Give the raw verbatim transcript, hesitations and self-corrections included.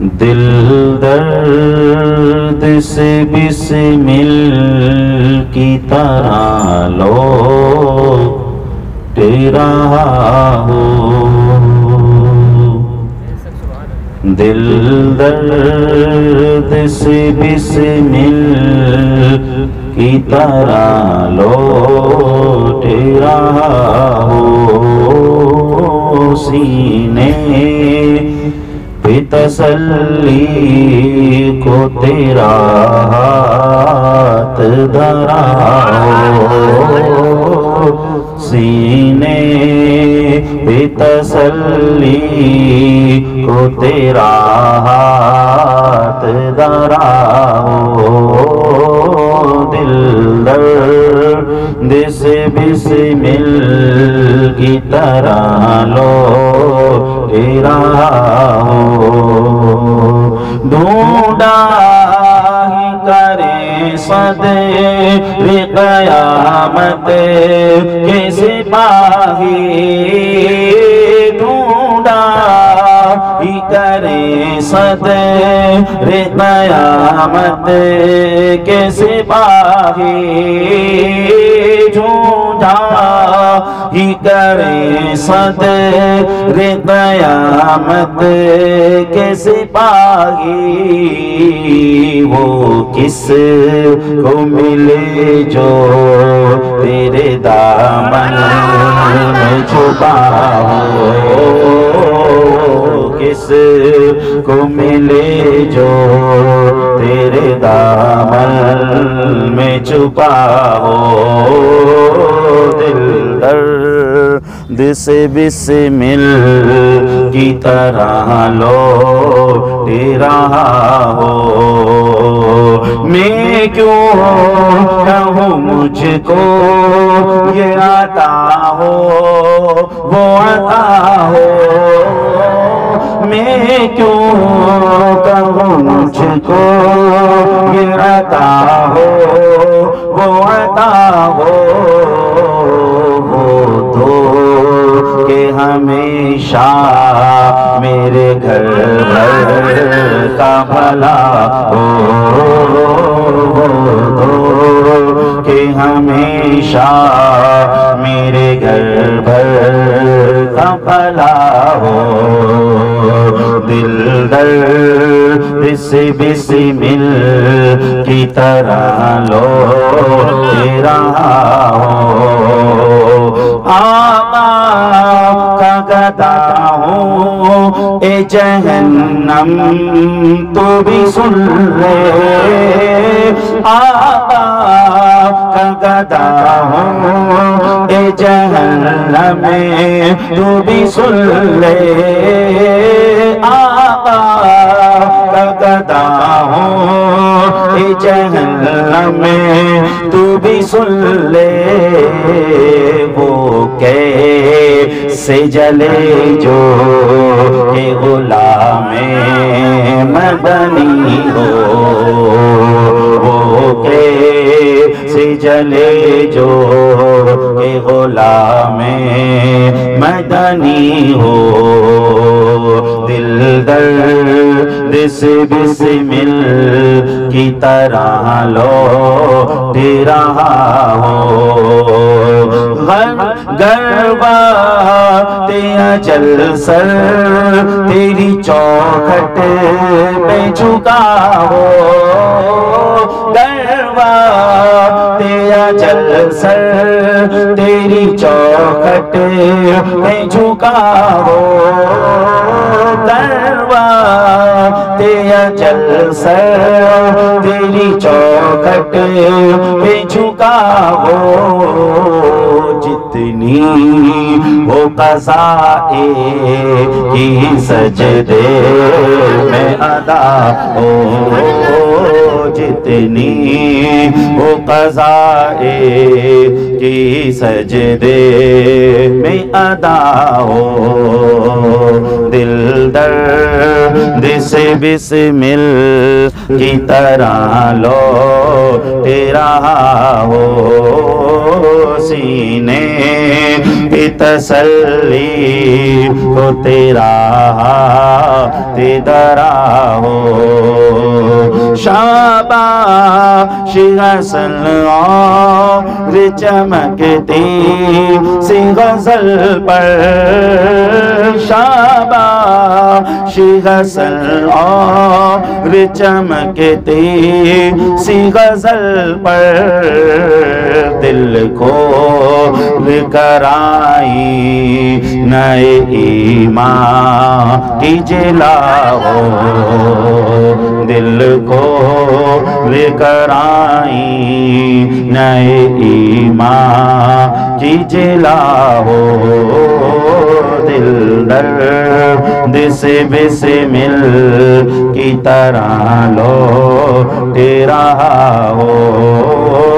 دل درد سے بسمل کی طرح لوٹ رہا ہو، دل درد سے بسمل کی طرح لوٹ رہا ہو، سینے پہ تسلی کو تیرا ہاتھ دھرا ہو، سینے پہ تسلی کو تیرا ہاتھ دھرا ہو، دل درد سے بسمل کی طرح لوٹ رہا ہو، ڈھونڈا ہی کرے صدر قیامت کے سپاہی، ڈھونڈا ہی کرے صدر قیامت کے سپاہی، ڈھونڈا ہی کرے صدر قیامت کے سپاہی، وہ کس کو ملے جو تیرے دامن میں چھپا ہو، کس کو ملے جو تیرے دامن میں چھپا ہو، دل درد سے بسمل کی طرح لوٹ رہا ہو، میں کیوں کہوں مجھ کو یہ عطا ہو وہ عطا ہو، میں کیوں کہوں مجھ کو یہ عطا ہو وہ عطا ہو، وہ تو کہ ہمیشہ میرے گھر بھر کا بھلا ہو، وہ تو کہ ہمیشہ میرے گھر بھر کا بھلا ہو، دل درد سے بسمل کی طرح لوٹ رہا ہو، آقا کا گدا ہوں اے جہنم تو بھی سن لے، آقا کا گدا ہوں اے جہنم تو بھی سن لے، آقا کا گدا ہوں اے جہنم تو بھی سن لے، وہ کیسے جلے جو کہ غلام مدنی ہو، وہ کیسے جلے جو کہ غلام مدنی ہو، دل درد سے بسمل کی طرح لوٹ رہا ہو، گربات اجل سر تیری چوکھٹ پہ جھکا ہو، گربات اجل سر تیری چوکھٹ پہ جھکا ہو، گربات اجل سر تیری چوکھٹ پہ جھکا ہو، جتنی وہ قضائے کی سجدے میں ادا ہو، جتنی وہ قضائے کی سجدے میں ادا ہو، دل درد سے بسمل کی طرح لوٹ رہا ہو، سینے کی تسلی کو تیرا تیدرا ہو شاباش غزل اور چمکتی سی غزل پر شاباش غزل اور چمکتی سی غزل پر دل کو کر آئی نئے ایمان کی جلا ہو دل کو لے کر آئی نئے ایمان کی جلا ہو دل درد سے بسمل کی طرح لو تیرا ہو